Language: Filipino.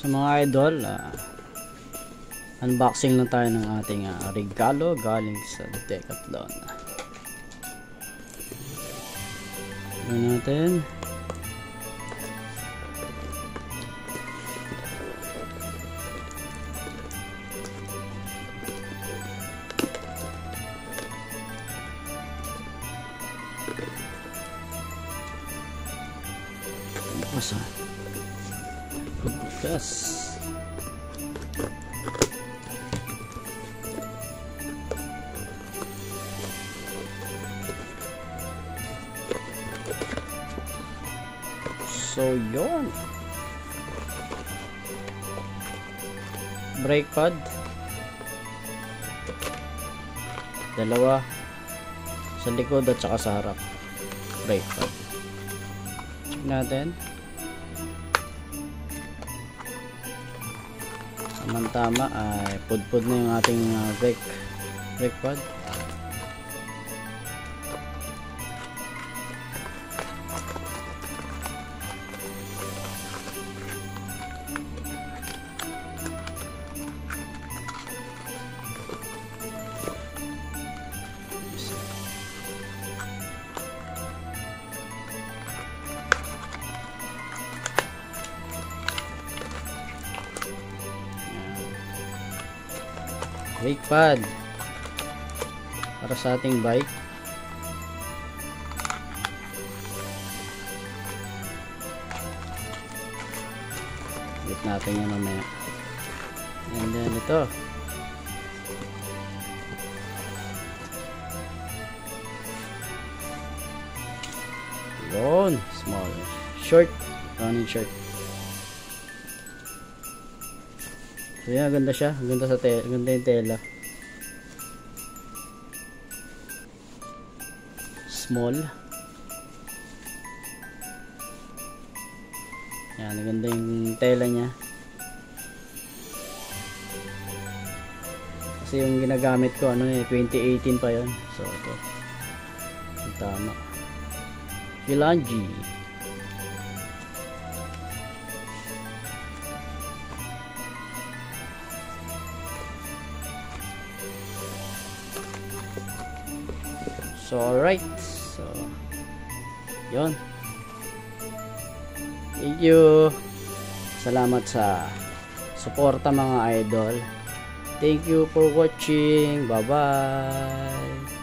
So mga idol, unboxing na tayo ng ating regalo galing sa Decathlon. Ano natin? Masa? Bukas. So yun, brake pad dalawa sa likod at saka sa harap. Brake pad, check natin. Tama ay pudpud na yung ating brake pad. Brake pad para sa ating bike. Bit natin yan mamaya. And then ito, yun, small short, running short. So yan, ganda siya, ganda sa ganda yung tela. Small. Yan, ganda yung tela niya. Kasi yung ginagamit ko 2018 pa yon. So ito, tama. Filangi. So alright, so yun, thank you, salamat sa suporta mga idol. Thank you for watching, bye bye.